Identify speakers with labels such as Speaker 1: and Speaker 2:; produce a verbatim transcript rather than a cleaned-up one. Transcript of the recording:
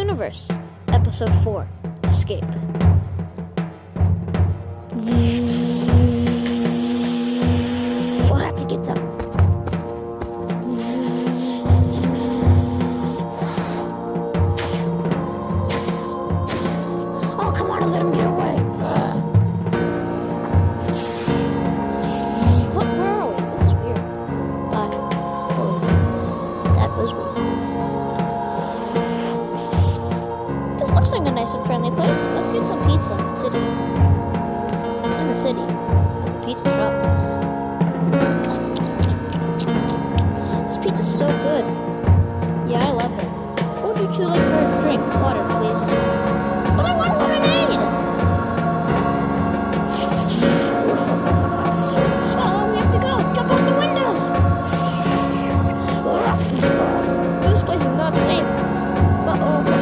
Speaker 1: Universe, Episode four, Escape. We'll have to get them. Oh, come on and let him get away. What, where are we? This is weird. Uh, oh, that was weird. This looks like a nice and friendly place. Let's get some pizza in the city. In the city. At the pizza shop. This pizza's so good. Yeah, I love it. What would you two like for a drink? Water, please. But I want lemonade! Oh, we have to go! Jump out the windows! This place is not safe. Uh-oh.